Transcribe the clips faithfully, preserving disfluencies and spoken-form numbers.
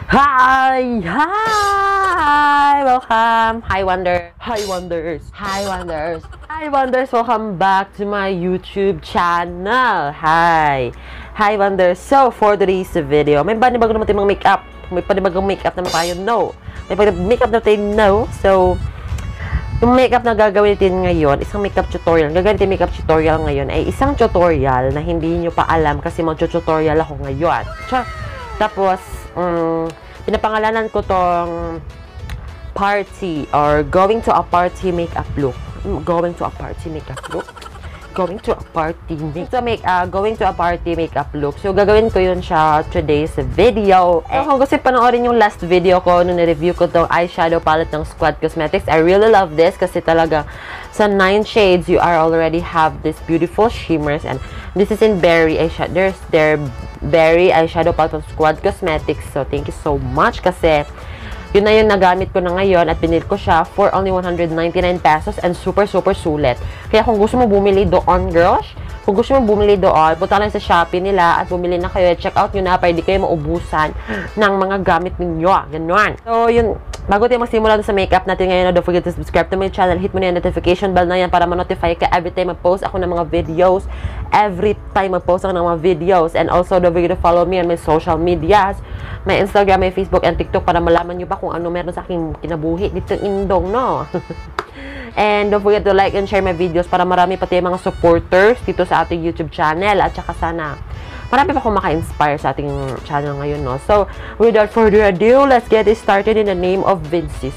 Hi! Hi! Welcome! Hi, Wonder! Hi, Wonders! Hi, Wonders! Hi, Wonders! Welcome back to my YouTube channel! Hi! Hi, Wonders! So, for today's video, may panibago naman tayong mga makeup. May panibagong makeup naman tayo? No! May makeup na tayo? No! So, yung makeup na gagawin natin ngayon, isang makeup tutorial. Gagawin natin makeup tutorial ngayon ay isang tutorial na hindi nyo pa alam kasi mag-tutorial ako ngayon. Tapos, um, pinapangalanan ko tong party or going to a party makeup look. Going to a party makeup look. Going to a party makeup. So, make, uh, going to a party makeup look. So, gagawin ko yun siya today's video. And kung gusto panoorin yung last video ko nung na-review ko tong eyeshadow palette ng Squad Cosmetics, I really love this kasi talaga sa nine shades, you are already have this beautiful shimmers. And this is in berry eyeshadow. There's their berry eyeshadow palette from Squad Cosmetics. So, thank you so much kasi yun na yung nagamit ko na ngayon at binili ko siya for only one hundred ninety-nine pesos and super super sulit. Kaya kung gusto mo bumili doon, girls, kung gusto mo bumili doon, punta lang sa Shopee nila at bumili na kayo. Check out nyo na para di kayo maubusan ng mga gamit ninyo. Ganun. So, yun. Bago tayo magsimula sa makeup natin ngayon, don't forget to subscribe to my channel. Hit mo na yung notification bell na yan para ma-notify ka every time mag-post ako ng mga videos. Every time mag-post ako ng mga videos. And also, don't forget to follow me on my social medias. My Instagram, my Facebook, and TikTok para malaman nyo pa kung ano meron sa aking kinabuhi dito indong, no? And don't forget to like and share my videos para marami pati yung mga supporters dito sa ating YouTube channel. At saka sana marami pa akong maka-inspire sa ating channel ngayon, no? So, without further ado, let's get it started in the name of Vinces.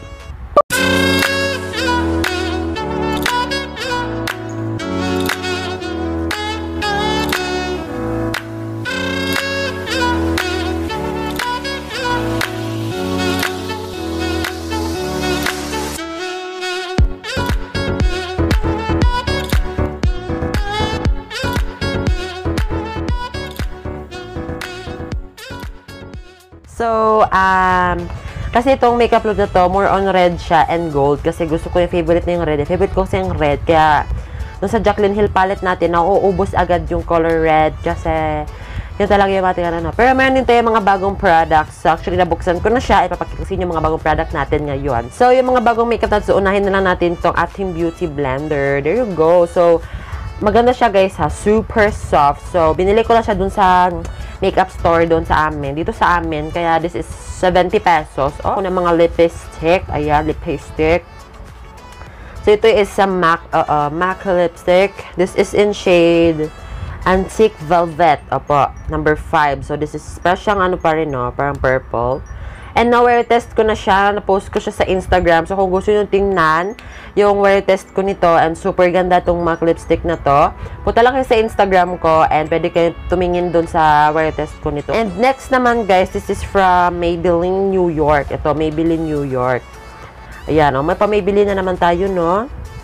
So, um, kasi itong makeup look na to, more on red siya and gold. Kasi gusto ko yung favorite na yung red. Favorite ko kasi yung red. Kaya, nung sa Jaclyn Hill palette natin, nauubos agad yung color red. Kasi, yun talaga yung ating ano. Pero meron din tayo mga bagong products. So, actually, nabuksan ko na siya. Ipapakita ko sa inyo yung mga bagong product natin ngayon. So, yung mga bagong makeup natin, so, unahin na lang natin itong ating beauty blender. There you go. So, maganda siya guys ha, super soft. So, binili ko lang siya dun sa makeup store doon sa amin. Dito sa amin, kaya this is seventy pesos. Oh, na mga lipstick. Ayan, lipstick. So, ito is sa MAC, uh, uh, MAC lipstick. This is in shade Antique Velvet. Opo, number five. So, this is special ano pa rin, no? Parang purple. And now, wear test ko na siya. Na-post ko siya sa Instagram. So, kung gusto nyo tingnan yung wear test ko nito, and super ganda tong MAC lipstick na to, punta lang kayo sa Instagram ko and pwede kayo tumingin dun sa wear test ko nito. And next naman, guys, this is from Maybelline New York. Ito, Maybelline New York. Ayan, oh, may pa-Maybelline na naman tayo, no?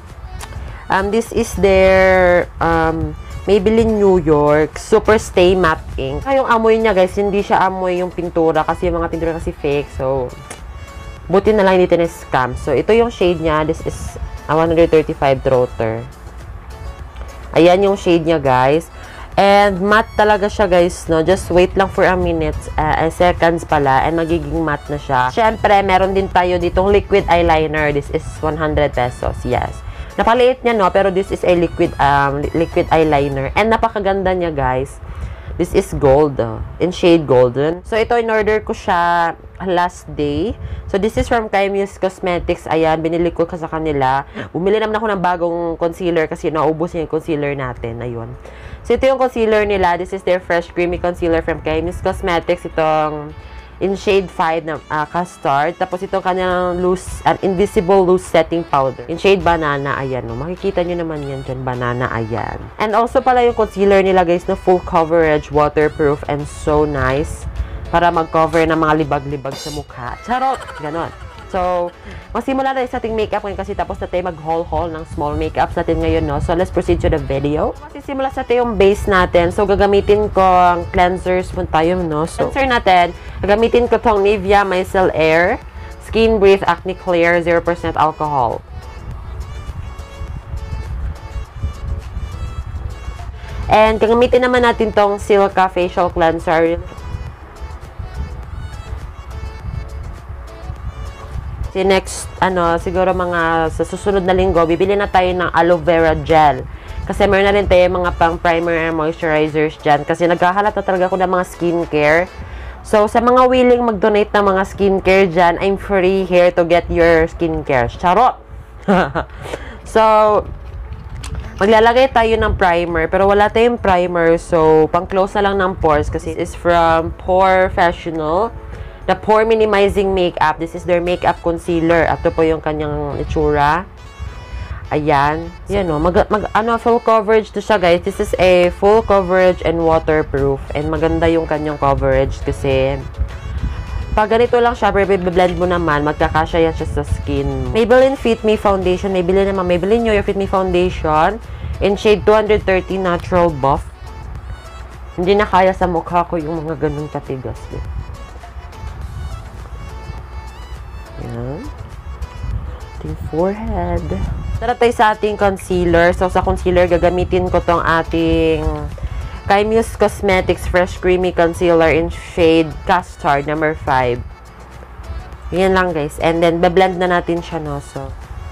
Um, this is their, um, Maybelline New York Super Stay Matte Ink. Yung amoy niya, guys, hindi siya amoy yung pintura kasi yung mga pintura kasi fake. So, buti na lang dito na scam. So, ito yung shade niya. This is a one thirty-five Trotter. Ayan yung shade niya, guys. And matte talaga siya, guys, no? Just wait lang for a minute, uh, seconds pala, and magiging matte na siya. Siyempre, meron din tayo ditong liquid eyeliner. This is one hundred pesos, yes. Napaliit niya, no? Pero this is a liquid um, liquid eyeliner. And napakaganda niya, guys. This is gold. Uh, in shade golden. So, ito, in-order ko siya last day. So, this is from Kymuse Cosmetics. Ayan, binili ko ka sa kanila. Bumili naman ako ng bagong concealer kasi naubos niya yung concealer natin. Ayun. So, ito yung concealer nila. This is their Fresh Creamy Concealer from Kymuse Cosmetics. Itong in shade five na uh, custard. Tapos itong kanyang loose, uh, invisible loose setting powder. In shade banana, ayan. No? Makikita nyo naman yan dyan, banana, ayan. And also pala yung concealer nila, guys, na full coverage, waterproof, and so nice. Para mag-cover ng mga libag-libag sa mukha. Charot! Ganon. So, magsimula na sa ating makeup ngayon kasi tapos na tayo mag-haul-haul ng small makeups natin ngayon, no? So, let's proceed to the video. Magsisimula sa ating yung base natin. So, gagamitin ko ang cleansers mo tayo, no? So, cleanser natin, gagamitin ko tong Nivea Micellar Air Skin Breathe Acne Clear zero percent Alcohol. And gagamitin naman natin tong Silka Facial Cleanser. Si next, ano, siguro mga sa susunod na linggo, bibili na tayo ng aloe vera gel. Kasi meron na rin tayo mga pang primer and moisturizers dyan. Kasi naghahalat na talaga ako ng mga skincare. So, sa mga willing mag-donate ng mga skincare dyan, I'm free here to get your skincare. Charot! So, maglalagay tayo ng primer. Pero wala tayong primer. So, pang-close na lang ng pores. Kasi it's from POREfessional. The Pore Minimizing Makeup. This is their makeup concealer. Ito po yung kanyang itsura. Ayan. Yan o. Mag, mag, ano, full coverage to siya, guys. This is a full coverage and waterproof. And maganda yung kanyang coverage kasi pag ganito lang siya, blend mo naman, magkakasya yan siya sa skin. Maybelline Fit Me Foundation. Maybelline naman. Maybelline New Year Fit Me Foundation in shade two thirty Natural Buff. Hindi na kaya sa mukha ko yung mga ganun katigas. Eh. Yan. Ating forehead. Tara tayo sa ating concealer. So, sa concealer, gagamitin ko tong ating Kymuse Cosmetics Fresh Creamy Concealer in shade Custard number five. Yan lang, guys. And then, be-blend na natin siya, no? So,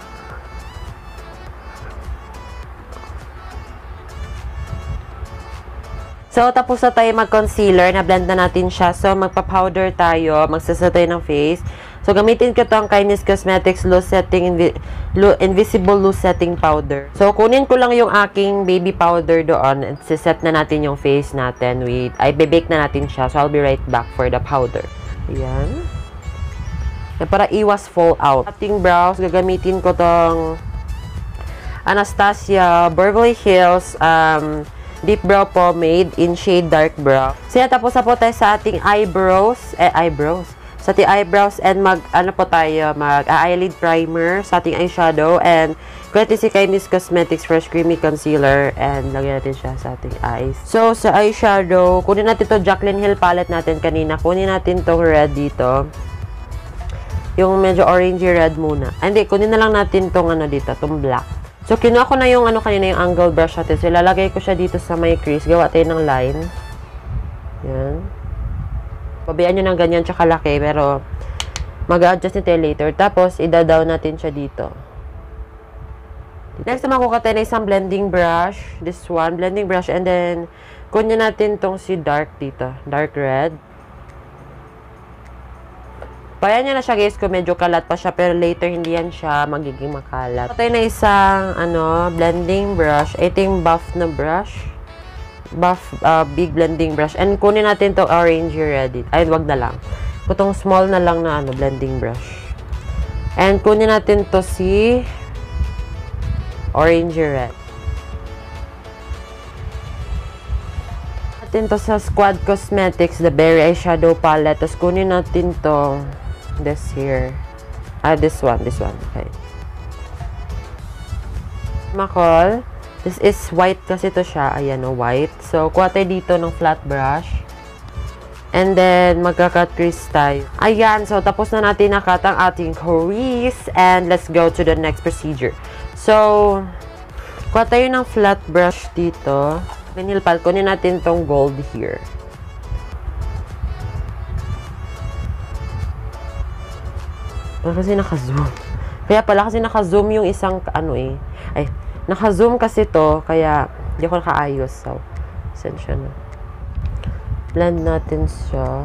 So, tapos na tayo mag-concealer. Na-blend na natin siya. So, magpa-powder tayo. Magsasa tayo ng face. So, gamitin ko itong Kymuse Cosmetics Loose Setting Invi Invisible Loose Setting Powder. So, kunin ko lang yung aking baby powder doon. And siset na natin yung face natin. With, ay, bebake na natin siya. So, I'll be right back for the powder. Ayan. Ayan, para iwas fallout. Ating brows, gagamitin ko tong Anastasia Beverly Hills um, Deep Brow Pomade in shade Dark Brow. So, yan, tapos na po tayo sa ating eyebrows. Eh, eyebrows. Sa ating eyebrows and mag, ano po tayo, mag uh, eyelid primer sa ating eyeshadow. And, kuwerte si Kymuse Cosmetics Fresh Creamy Concealer. And, lagyan natin siya sa ating eyes. So, sa eyeshadow, kunin natin to Jaclyn Hill palette natin kanina. Kunin natin tong red dito. Yung medyo orangey red muna. Hindi, kunin na lang natin tong ano dito, tong black. So, kinuha ko na yung ano kanina, yung angle brush natin. So, ilalagay ko siya dito sa may crease. Gawa tayo ng line. Yan. Pabayaan nyo ng ganyan tsaka laki, pero mag-adjust nito later. Tapos, idadaw natin siya dito. Next naman, kukuha tayo na isang blending brush. This one, blending brush. And then, kunin natin tong si dark dito. Dark red. Payan nyo na siya, guys, kung medyo kalat pa siya, pero later hindi yan siya magiging makalat. Patay na isang, ano, blending brush. Ito yung buff na brush. Buff, uh, big blending brush. And kunin natin to orange red. Ay, wag na lang. Kutong small na lang na, ano, blending brush. And kunin natin to si orange red. Natin to sa Squad Cosmetics, the Berry Eyeshadow Palette. Tapos kunin natin to this here. Ah, this one. This one. Okay. Makol. This is white kasi to siya. Ayan, o, white. So, kuha tayo dito ng flat brush. And then, magka-cut crease tayo. Ayan. So, tapos na natin nakat ang ating crease. And let's go to the next procedure. So, kuha tayo ng flat brush dito. Pinilpal. Kunin natin tong gold here. Kasi naka-zoom. Kaya pala kasi naka-zoom yung isang, ano eh. Ay, naka-zoom kasi to. Kaya, hindi ako nakaayos. So, sensya na. Blend natin siya.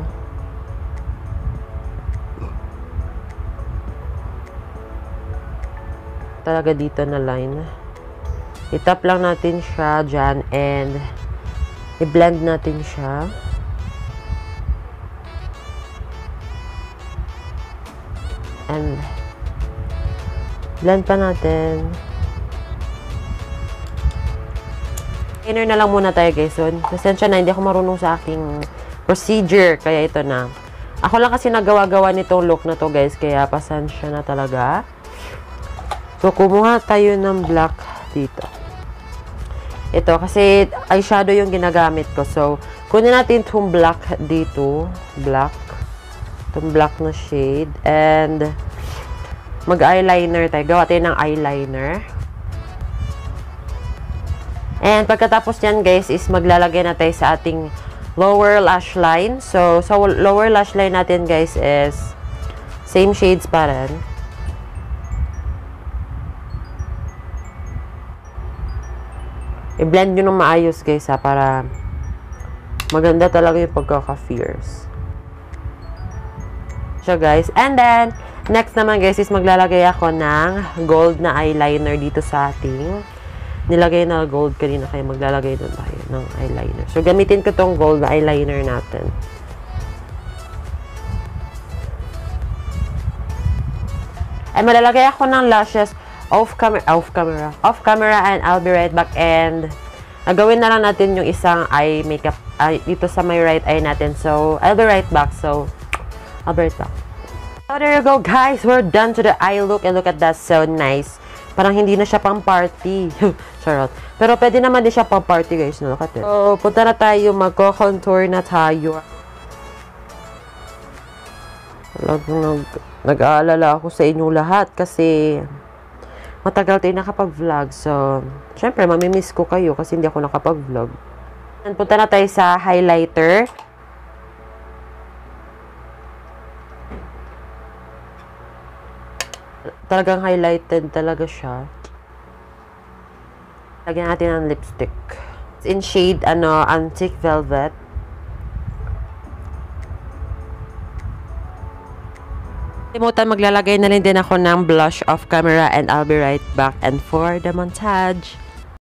Talaga dito na line. I-tap lang natin siya dyan. And, i-blend natin siya. And, blend pa natin. Inner na lang muna tayo, guys. So, pasensya na, hindi ako marunong sa aking procedure. Kaya ito na. Ako lang kasi nagawa-gawa nitong look na to, guys. Kaya pasensya na talaga. So, kumuha tayo ng black dito. Ito, kasi eyeshadow yung ginagamit ko. So, kunin natin itong black dito. Black. Itong black na shade. And, mag-eyeliner tayo. Gawa tayo ng eyeliner. And, pagkatapos yan, guys, is maglalagay na tayo sa ating lower lash line. So, sa so lower lash line natin, guys, is same shades pa rin. I-blend nyo ng maayos, guys, ha, para maganda talaga yung pagkaka-fierce. So, guys. And then, next naman, guys, is maglalagay ako ng gold na eyeliner dito sa ating nilagay na gold kanina, kaya maglalagay doon tayo ng eyeliner. So, gamitin ko tong gold na eyeliner natin. Ay, malalagay ako ng lashes off camera, off camera, off camera, and I'll be right back. And nagawin na lang natin yung isang eye makeup uh, dito sa my right eye natin. So, I'll be right back. So, I'll be right back. So, there you go, guys. We're done to the eye look. And look at that. So nice. Parang hindi na siya pang party. Charot. Pero pwede naman din siya pang party, guys. No? Look at it. So, punta na tayo. Magko-contour na tayo. Nag, nag-aalala ako sa inyo lahat kasi matagal tayo nakapag-vlog. So, syempre, mamimiss ko kayo kasi hindi ako nakapag-vlog. Punta na tayo sa highlighter. Talagang highlighted talaga siya. Lagyan natin ng lipstick. It's in shade, ano, Antique Velvet. Limutan, maglalagay na rin din ako ng blush off camera and I'll be right back. And for the montage.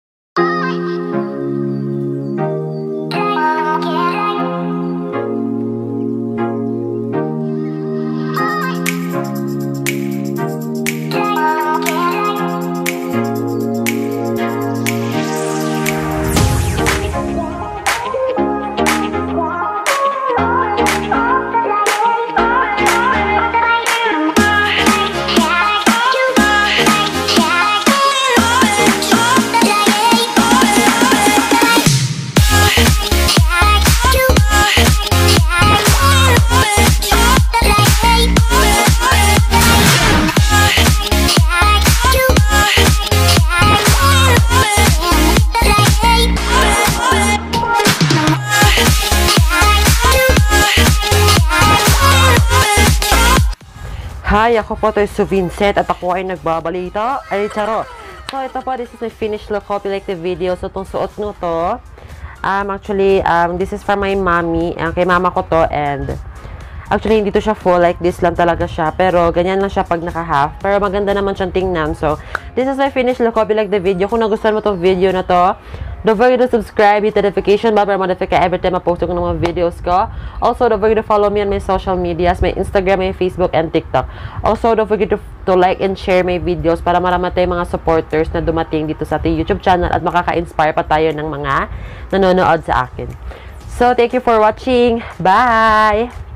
Hi, ako po to si Vincent at ako ay nagbabalita. Ay, charo. So, ito po, this is my finished look. Hope you like the video. So, itong suot nyo to, um, actually, um, this is for my mommy. Uh, kay mama ko to, and actually, hindi to siya full. Like this lang talaga siya. Pero, ganyan lang siya pag naka-half. Pero, maganda naman siyang tingnan. So, this is my finished look. Hope you like the video. Kung nagustuhan mo tong video na to, don't forget to subscribe, hit the notification bell para ma-notify every time I post ko ng mga videos ko. Also, don't forget to follow me on my social medias, my Instagram, my Facebook, and TikTok. Also, don't forget to, to like and share my videos para marami tayong mga supporters na dumating dito sa ating YouTube channel at makaka-inspire pa tayo ng mga nanonood sa akin. So, thank you for watching. Bye!